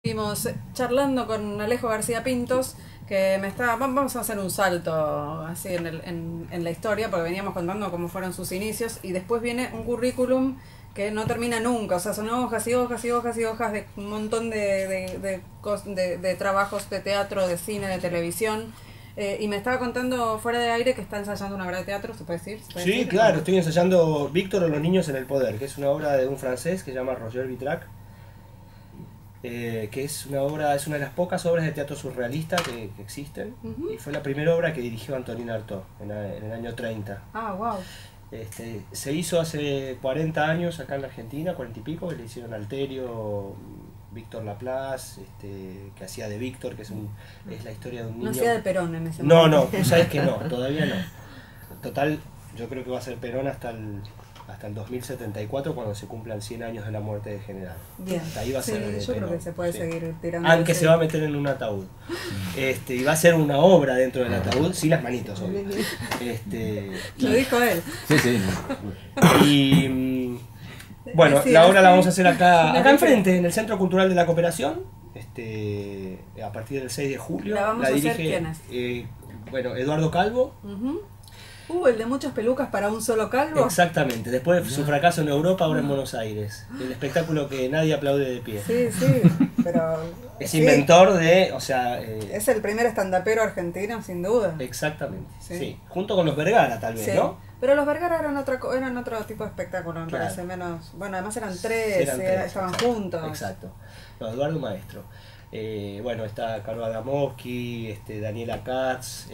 Estuvimos charlando con Alejo García Pintos, que vamos a hacer un salto así en la historia, porque veníamos contando cómo fueron sus inicios, y después viene un currículum que no termina nunca, o sea, son hojas y hojas y hojas y hojas de un montón de trabajos de teatro, de cine, de televisión. Y me estaba contando fuera de aire que está ensayando una obra de teatro, ¿se puede decir? Sí, claro, estoy ensayando Víctor o los niños en el poder, que es una obra de un francés que se llama Roger Vitrac, que es una de las pocas obras de teatro surrealista que existen, y fue la primera obra que dirigió Antonin Artaud en el año 30. Ah, wow. Se hizo hace 40 años acá en la Argentina, 40 y pico, que le hicieron Alterio, Víctor Laplace, que hacía de Víctor, que es la historia de un niño. No hacía de Perón en ese momento. No, tú sabes que no, todavía no. Total, yo creo que va a ser Perón hasta el 2074, cuando se cumplan 100 años de la muerte de General. Bien. Hasta ahí va a ser yo Perón, creo que se puede seguir tirando. aunque se va a meter en un ataúd. Y va a ser una obra dentro del ataúd, sin las manitos, obvio. Lo dijo él. Sí, sí. Y bueno, la obra la vamos a hacer acá enfrente, en el Centro Cultural de la Cooperación, a partir del 6 de julio. ¿La vamos a hacer quiénes? Bueno, Eduardo Calvo. El de muchas pelucas para un solo calvo. Exactamente, después de su fracaso en Europa, ahora en Buenos Aires. El espectáculo que nadie aplaude de pie. Sí, pero... Es inventor de, es el primer estandapero argentino, sin duda. Exactamente, sí. Junto con los Vergara, tal vez, ¿no? Pero los Vergara eran otro tipo de espectáculo, me parece, menos... Bueno, además eran tres, estaban juntos. Exacto. No, Eduardo Maestro. Bueno, está Carlos Adamowski, Daniela Katz...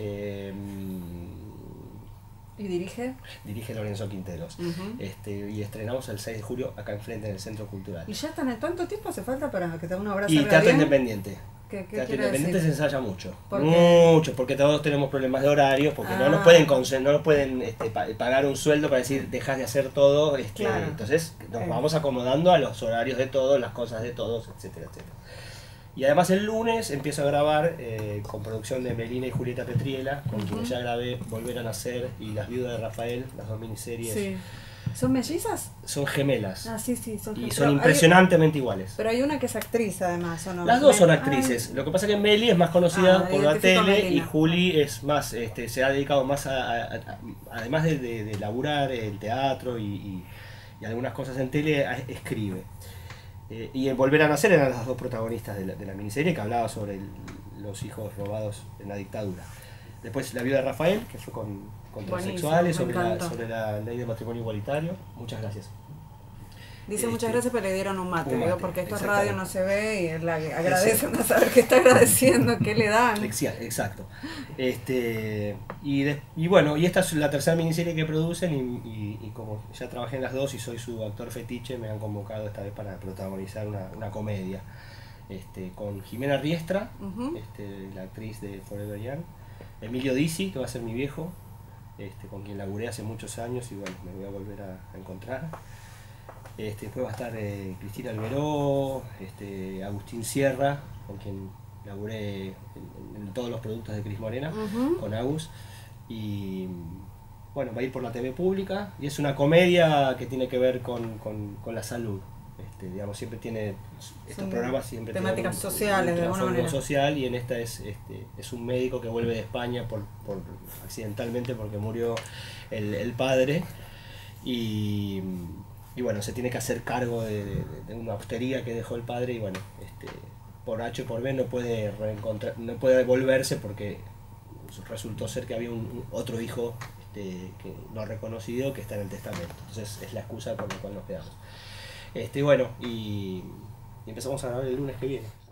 ¿Y dirige? Dirige Lorenzo Quinteros. Y estrenamos el 6 de julio acá enfrente en el Centro Cultural. ¿Y ya están en tanto tiempo hace falta para que una obra Y salga teatro bien? independiente. ¿Qué teatro independiente se ensaya mucho. ¿Por qué? Mucho, porque todos tenemos problemas de horarios, porque no nos pueden pagar un sueldo para decir dejas de hacer todo. Claro. Entonces nos vamos acomodando a los horarios de todos, las cosas de todos, etcétera, etcétera. Y además el lunes empiezo a grabar con producción de Melina y Julieta Petriela, con quienes ya grabé Volver a Nacer y Las Viudas de Rafael, las dos miniseries. Sí. ¿Son mellizas? Son gemelas. Ah, sí, son gemelas. Y son impresionantemente iguales. Pero hay una que es actriz además, ¿o no? Las dos son actrices. Lo que pasa es que Meli es más conocida por la tele y Juli es más, se ha dedicado más además de laburar el teatro y algunas cosas en tele, escribe. Y en Volver a Nacer eran las dos protagonistas de la miniserie, que hablaba sobre los hijos robados en la dictadura. Después La Viuda de Rafael, que fue con transexuales, sobre la ley de matrimonio igualitario. Muchas gracias. Dice muchas gracias, pero le dieron un mate, porque esto es radio, no se ve, y él agradece, a saber que está agradeciendo, que le dan. Exacto. Y bueno, y esta es la tercera miniserie que producen, y como ya trabajé en las dos y soy su actor fetiche, me han convocado esta vez para protagonizar una comedia. Con Jimena Riestra, la actriz de Forever Young, Emilio Dizzi, que va a ser mi viejo, con quien laburé hace muchos años y bueno, me voy a volver a encontrar. Después va a estar Cristina Alberó, Agustín Sierra, con quien laburé en todos los productos de Cris Morena, con Agus. Y bueno, va a ir por la TV pública y es una comedia que tiene que ver con la salud. Digamos, siempre tiene, estos programas siempre temáticas sociales de alguna manera. Social, y en esta es un médico que vuelve de España accidentalmente porque murió el padre, y bueno, se tiene que hacer cargo de una hostería que dejó el padre, y bueno, por H o por B no puede volverse porque resultó ser que había otro hijo que no reconocido que está en el testamento. Entonces es la excusa por la cual nos quedamos. Bueno, y empezamos a grabar el lunes que viene.